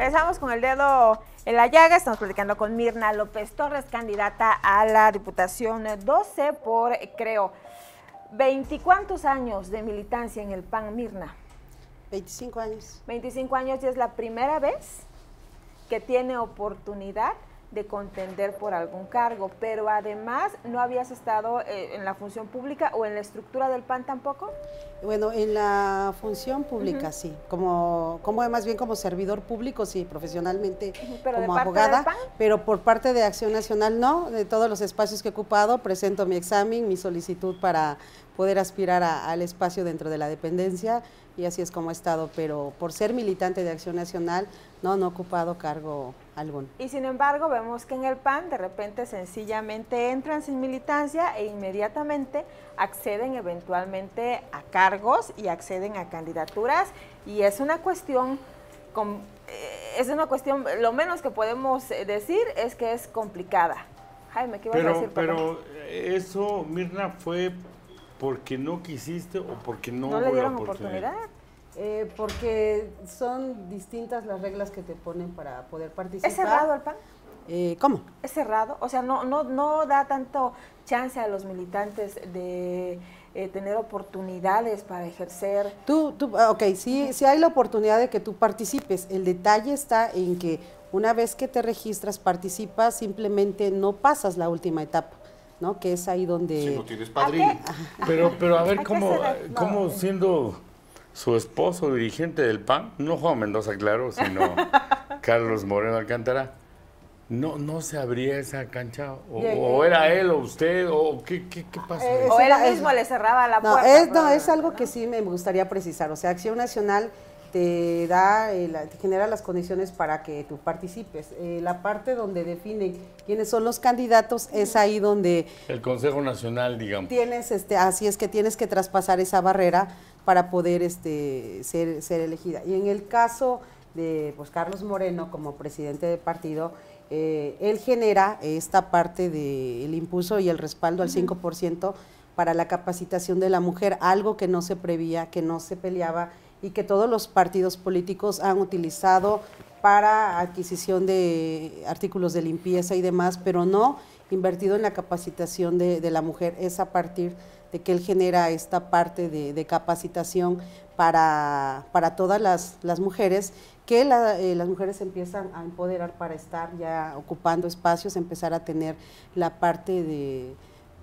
regresamos con el dedo en la llaga. Estamos platicando con Mirna López Torres, candidata a la Diputación 12 por Creo. ¿Veinticuántos años de militancia en el PAN, Mirna? 25 años. 25 años, y es la primera vez que tiene oportunidad de contender por algún cargo, pero además no habías estado en la función pública o en la estructura del PAN tampoco. Bueno, en la función pública sí, como más bien como servidor público sí, profesionalmente pero como de abogada, parte del PAN, pero por parte de Acción Nacional no, de todos los espacios que he ocupado, presento mi examen, mi solicitud para poder aspirar al espacio dentro de la dependencia y así es como he estado, pero por ser militante de Acción Nacional no he ocupado cargo alguno. Y sin embargo vemos que en el PAN de repente sencillamente entran sin militancia e inmediatamente acceden eventualmente a cargos y acceden a candidaturas, y es una cuestión, lo menos que podemos decir es que es complicada. Jaime, ¿qué ibas a decir? Pero eso, Mirna, fue porque no quisiste o porque no hubo le dieron la oportunidad. Porque son distintas las reglas que te ponen para poder participar. ¿Es cerrado el PAN? ¿Cómo? ¿Es cerrado? O sea, no da tanto chance a los militantes de tener oportunidades para ejercer. Ok, sí hay la oportunidad de que tú participes. El detalle está en que una vez que te registras, participas, simplemente no pasas la última etapa, ¿no? Que es ahí donde… Si no tienes padrino. Pero a ver, ¿A qué ¿cómo no? siendo su esposo dirigente del PAN, no Juan Mendoza, claro, sino Carlos Moreno Alcántara, no se abría esa cancha? ¿O era él o usted? ¿O qué pasa? ¿O él mismo le cerraba la puerta? Es algo que sí me gustaría precisar. O sea, Acción Nacional te genera las condiciones para que tú participes. La parte donde definen quiénes son los candidatos es ahí donde… El Consejo Nacional, digamos. Así es que tienes que traspasar esa barrera para poder ser elegida. Y en el caso de Carlos Moreno como presidente del partido, él genera esta parte del impulso y el respaldo al 5% para la capacitación de la mujer, algo que no se prevía, que no se peleaba y que todos los partidos políticos han utilizado para adquisición de artículos de limpieza y demás, pero no invertido en la capacitación de la mujer. Es a partir de que él genera esta parte de capacitación para todas las mujeres, que las mujeres empiezan a empoderar para estar ya ocupando espacios, empezar a tener la parte de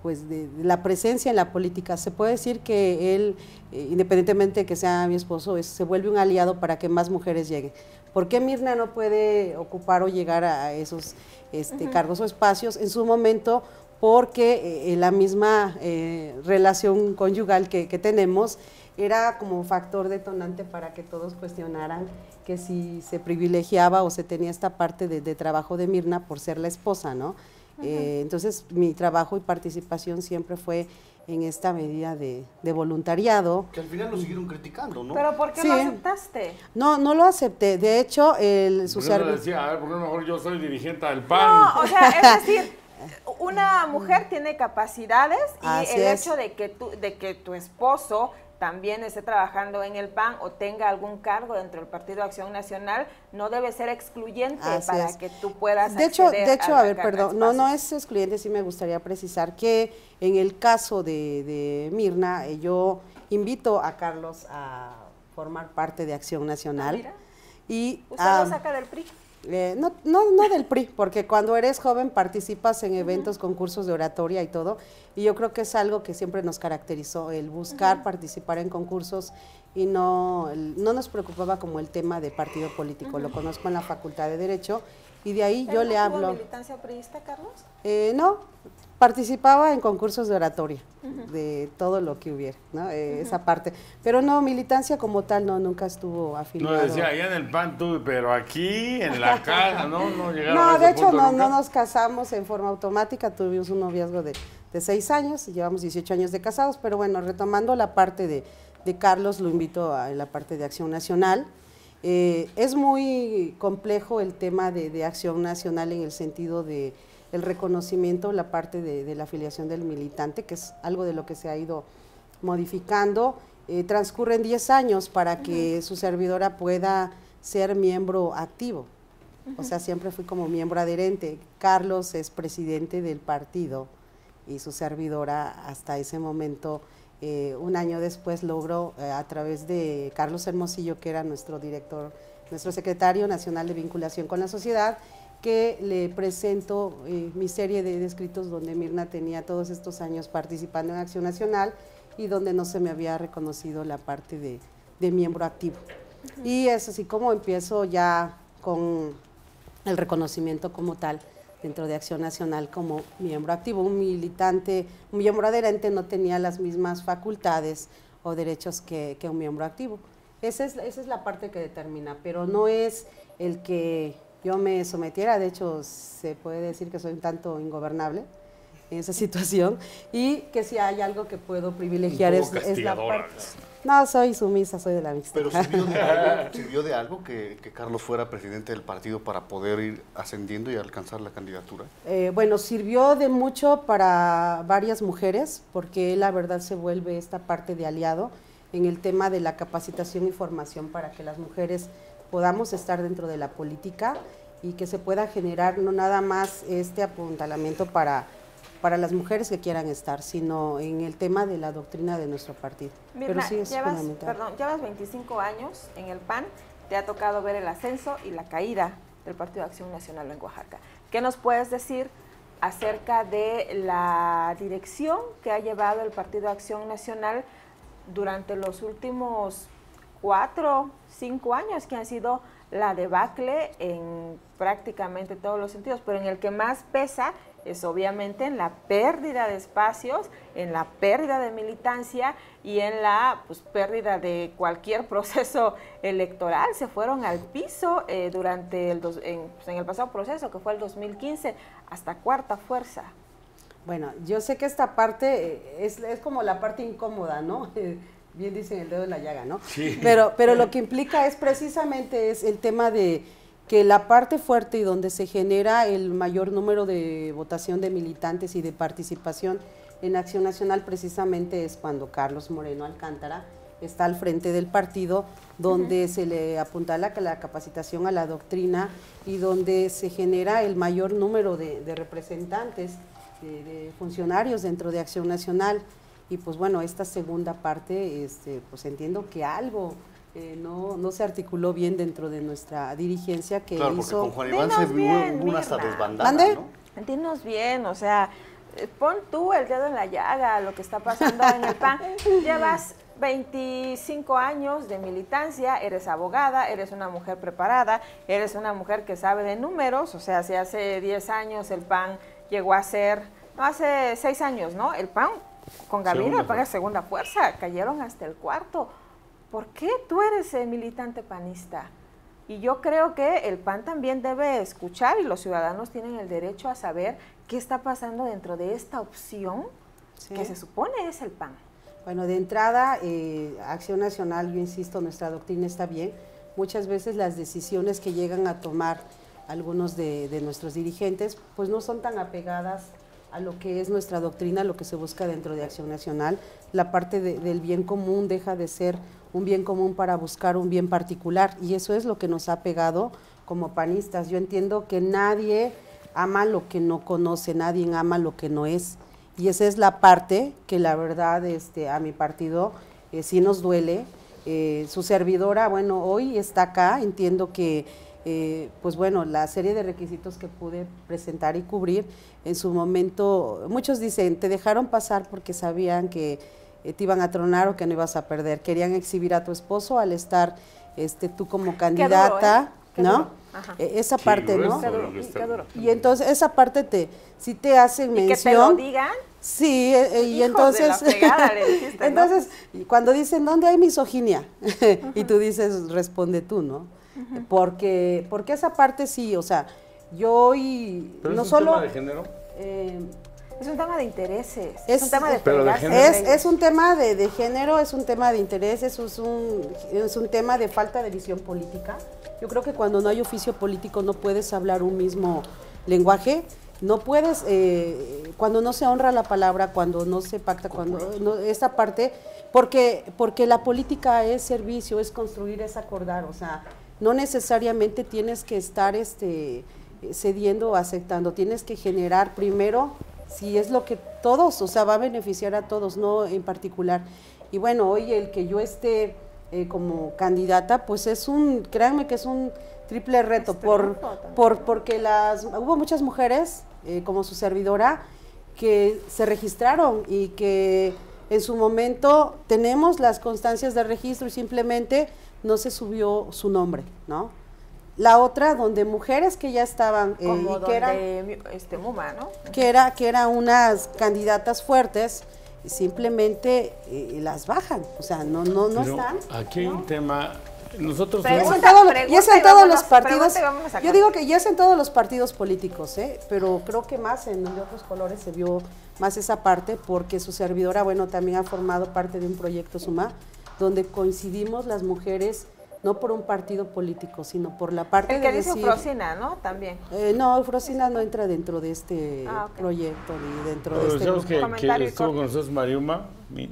la presencia en la política. Se puede decir que él, independientemente de que sea mi esposo, se vuelve un aliado para que más mujeres lleguen. ¿Por qué Mirna no puede ocupar o llegar a esos cargos o espacios en su momento? Porque la misma relación conyugal que tenemos era como factor detonante para que todos cuestionaran que si se privilegiaba o se tenía esta parte de trabajo de Mirna por ser la esposa, ¿no? Entonces mi trabajo y participación siempre fue en esta medida de voluntariado. Que al final lo siguieron criticando, ¿no? ¿Pero por qué lo aceptaste? No lo acepté. De hecho, decía, a ver, ¿por qué mejor yo soy dirigente del PAN? No, o sea, es decir, una mujer tiene capacidades y Así el es. hecho de que tu esposo también esté trabajando en el PAN o tenga algún cargo dentro del Partido Acción Nacional no debe ser excluyente para que tú puedas acceder de hecho, a ver, perdón, no es excluyente, sí me gustaría precisar que en el caso de Mirna, yo invito a Carlos a formar parte de Acción Nacional. Mira. Y ¿Usted lo saca del PRI? No del PRI, porque cuando eres joven participas en eventos, concursos de oratoria y todo, y yo creo que es algo que siempre nos caracterizó, el buscar participar en concursos, y no nos preocupaba como el tema de partido político. Lo conozco en la Facultad de Derecho, y de ahí yo le hablo. ¿Tuvo militancia priista, Carlos? No, participaba en concursos de oratoria, de todo lo que hubiera, ¿no? Esa parte. Pero no, militancia como tal, nunca estuvo afiliado. No, decía, allá en el PAN tú, pero aquí, en la casa, no llegaron No, a ese de hecho, punto no nos casamos en forma automática, tuvimos un noviazgo de 6 años, y llevamos 18 años de casados, pero bueno, retomando la parte de Carlos, lo invito a la parte de Acción Nacional. Es muy complejo el tema de Acción Nacional en el sentido de el reconocimiento, la parte de la afiliación del militante, que es algo de lo que se ha ido modificando. Transcurren 10 años para que su servidora pueda ser miembro activo, o sea, siempre fui como miembro adherente. Carlos es presidente del partido y su servidora hasta ese momento, un año después logró a través de Carlos Hermosillo, que era nuestro director, nuestro secretario nacional de vinculación con la sociedad, que le presento mi serie de escritos donde Mirna tenía todos estos años participando en Acción Nacional y donde no se me había reconocido la parte de miembro activo. Y es así como empiezo ya con el reconocimiento como tal dentro de Acción Nacional como miembro activo. Un militante, un miembro adherente no tenía las mismas facultades o derechos que un miembro activo. Esa es la parte que determina, pero no es el que yo me sometiera. De hecho, se puede decir que soy un tanto ingobernable en esa situación, y que si hay algo que puedo privilegiar es la parte. No, soy sumisa, soy de la mixta. Pero sirvió de algo que Carlos fuera presidente del partido para poder ir ascendiendo y alcanzar la candidatura. Bueno, sirvió de mucho para varias mujeres, porque la verdad se vuelve esta parte de aliado en el tema de la capacitación y formación para que las mujeres podamos estar dentro de la política y que se pueda generar no nada más este apuntalamiento para las mujeres que quieran estar, sino en el tema de la doctrina de nuestro partido. Mirna, pero sí es fundamental. Llevas 25 años en el PAN, te ha tocado ver el ascenso y la caída del Partido de Acción Nacional en Oaxaca. ¿Qué nos puedes decir acerca de la dirección que ha llevado el Partido de Acción Nacional durante los últimos 4, 5 años, que han sido la debacle en prácticamente todos los sentidos, pero en el que más pesa es obviamente en la pérdida de espacios, en la pérdida de militancia y en la pérdida de cualquier proceso electoral? Se fueron al piso durante en el pasado proceso, que fue el 2015, hasta cuarta fuerza. Bueno, yo sé que esta parte es como la parte incómoda, ¿no? Bien dicen el dedo en la llaga, ¿no? Sí. Pero lo que implica es precisamente el tema de que la parte fuerte y donde se genera el mayor número de votación de militantes y de participación en Acción Nacional precisamente es cuando Carlos Moreno Alcántara está al frente del partido, donde se le apuntala la capacitación a la doctrina y donde se genera el mayor número de representantes, de funcionarios dentro de Acción Nacional. Y pues bueno, esta segunda parte, pues entiendo que algo no se articuló bien dentro de nuestra dirigencia que claro, hizo. Porque con Juan Iván se vio una hasta desbandada, ¿no? Dinos bien, o sea, pon tú el dedo en la llaga, lo que está pasando en el PAN. Llevas 25 años de militancia, eres abogada, eres una mujer preparada, eres una mujer que sabe de números, o sea, si hace 10 años el PAN llegó a ser, no, hace 6 años, ¿no? El PAN con Gabriela paga segunda fuerza, cayeron hasta el cuarto. ¿Por qué tú eres militante panista? Y yo creo que el PAN también debe escuchar y los ciudadanos tienen el derecho a saber qué está pasando dentro de esta opción que se supone es el PAN. Bueno, de entrada, Acción Nacional, yo insisto, nuestra doctrina está bien. Muchas veces las decisiones que llegan a tomar algunos de nuestros dirigentes, pues no son tan apegadas a lo que es nuestra doctrina, lo que se busca dentro de Acción Nacional. La parte del bien común deja de ser un bien común para buscar un bien particular, y eso es lo que nos ha pegado como panistas. Yo entiendo que nadie ama lo que no conoce, nadie ama lo que no es, y esa es la parte que la verdad a mi partido sí nos duele. Su servidora, bueno, hoy está acá, entiendo que pues bueno, la serie de requisitos que pude presentar y cubrir en su momento, muchos dicen, te dejaron pasar porque sabían que te iban a tronar o que no ibas a perder, querían exhibir a tu esposo al estar tú como candidata, qué ¿no? duro. Esa parte, ¿no? Qué duro. Y entonces esa parte sí te hacen mención. ¿Y que te lo digan? Sí, y Hijo entonces, de la fregada, le dijiste, ¿no? entonces cuando dicen, ¿dónde hay misoginia? Y tú dices, responde tú, ¿no? Porque esa parte sí, o sea, yo y ¿Pero no es un solo tema de género? Es un tema de intereses, es un tema de pero de fregarse. género. Es un tema de género, es un tema de intereses, es un tema de falta de visión política. Yo creo que cuando no hay oficio político no puedes hablar un mismo lenguaje, no puedes, cuando no se honra la palabra, cuando no se pacta, esta parte, porque la política es servicio, es construir, es acordar, o sea, no necesariamente tienes que estar cediendo o aceptando, tienes que generar primero, si es lo que todos, o sea, va a beneficiar a todos, no en particular. Y bueno, hoy el que yo esté como candidata, pues créanme que es un triple reto, porque hubo muchas mujeres, como su servidora, que se registraron y que en su momento tenemos las constancias de registro y simplemente no se subió su nombre, ¿no? La otra, donde mujeres que ya estaban, como y que eran, Muma, ¿no? que eran unas candidatas fuertes, simplemente las bajan, o sea, no están. Aquí hay un tema, nosotros y es en todos los partidos, yo digo que ya es en todos los partidos políticos, pero creo que más en de otros colores se vio más esa parte, porque su servidora, bueno, también ha formado parte de un proyecto Suma, donde coincidimos las mujeres, no por un partido político, sino por la parte el que de dice decir, Eufrosina, ¿no? También. No, Eufrosina no entra dentro de este proyecto, ni dentro de este grupo. Que estuvo con corto. nosotros Mariuma,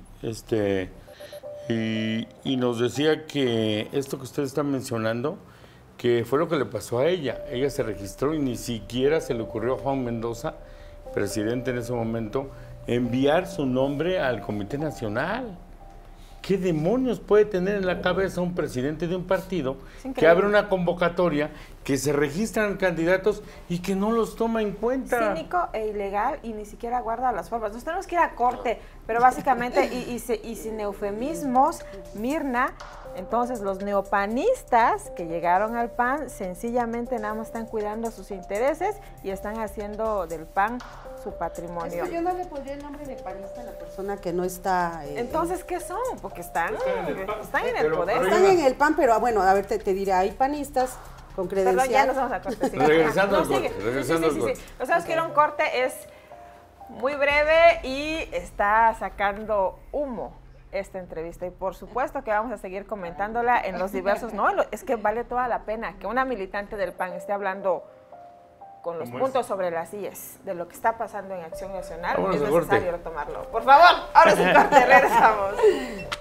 y nos decía que esto que usted está mencionando, que fue lo que le pasó a ella. Ella se registró y ni siquiera se le ocurrió a Juan Mendoza, presidente en ese momento, enviar su nombre al Comité Nacional. ¿Qué demonios puede tener en la cabeza un presidente de un partido que abre una convocatoria, que se registran candidatos y que no los toma en cuenta? Cínico e ilegal, y ni siquiera guarda las formas. Nos tenemos que ir a corte, pero básicamente, y sin eufemismos, Mirna, entonces los neopanistas que llegaron al PAN sencillamente nada más están cuidando sus intereses y están haciendo del PAN su patrimonio. Es que yo no le pondría el nombre de panista a la persona que no está... Entonces, ¿qué son? Porque están en el poder. Están en el PAN, pero bueno, a ver, te diré, hay panistas con credencial. Perdón, ya nos vamos a corte. Sí. Regresando al corte. Sí. Lo sabes que era un corte, es muy breve y está sacando humo esta entrevista, y por supuesto que vamos a seguir comentándola en los diversos, es que vale toda la pena que una militante del PAN esté hablando con los puntos sobre las IES de lo que está pasando en Acción Nacional. Es necesario retomarlo. Por favor, ahora sí corte, regresamos.